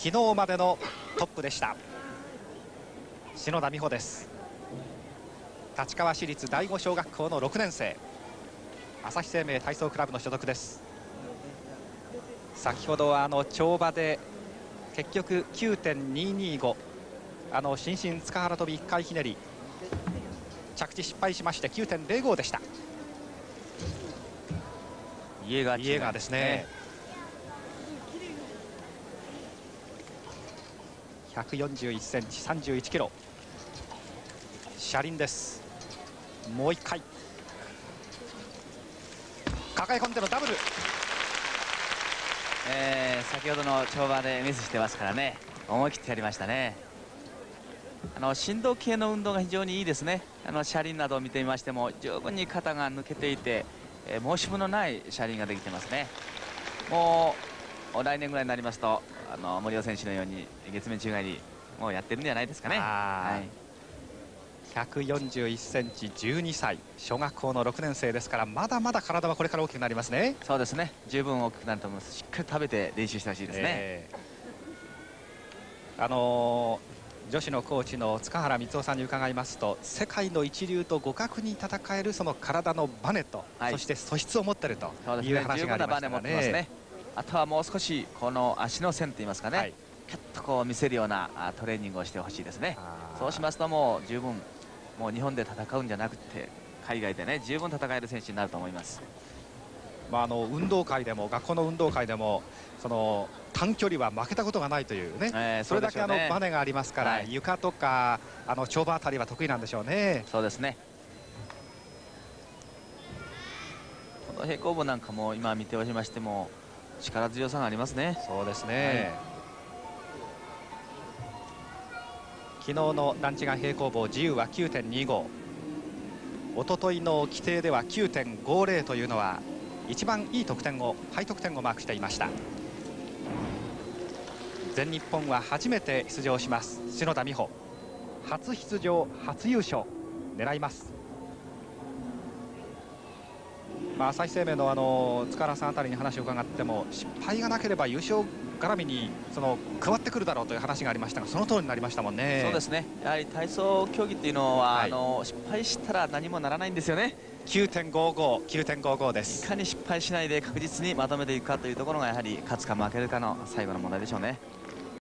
昨日までのトップでした篠田美穂です。立川市立第五小学校の6年生、朝日生命体操クラブの所属です。先ほどは跳馬で結局 9.225、伸身塚原跳び1回ひねり着地失敗しまして 9.05 でした。イエガーですね。141センチ、31キロ。車輪です。もう1回抱え込んでのダブル。 先ほどの跳馬でミスしてますからね、思い切ってやりましたね。振動系の運動が非常にいいですね。車輪などを見てみましても十分に肩が抜けていて、申し分のない車輪ができてますね。もう来年ぐらいになりますと森尾選手のように月面宙返りもうやってるんじゃないですかね。はい、 141センチ、12歳、小学校の6年生ですから、まだまだ体はこれから大きくなりますね。 そうですね、十分大きくなると思います。しっかり食べて練習してほしいですね。 女子のコーチの塚原光雄さんに伺いますと、世界の一流と互角に戦えるその体のバネと、はい、そして素質を持っているという話がありましたね。 あとはもう少しこの足の線といいますかね、はい、キュッとこう見せるようなトレーニングをしてほしいですね。そうしますともう十分、もう日本で戦うんじゃなくて海外でね十分戦える選手になると思います。 運動会でも学校の運動会でもその短距離は負けたことがないというね、それだけバネがありますから、はい、床とか跳馬あたりは得意なんでしょうね。 そうですね。この平行棒なんかも今見ておりましても力強さがありますね。 そうですね、はい、昨日の段違い平行棒自由は 9.25、 おとといの規定では 9.50 というのは一番いい得点を、ハイ得点をマークしていました。全日本は初めて出場します篠田美穂、初出場初優勝狙います。朝日生命の塚原さんあたりに話を伺っても、失敗がなければ優勝絡みに加わってくるだろうという話がありましたが、その通りになりましたもんね。 そうですね、やはり体操競技っていうのは、はい、失敗したら何もならないんですよね。 9.55、9.55 です。 いかに失敗しないで確実にまとめていくかというところがやはり勝つか負けるかの最後の問題でしょうね。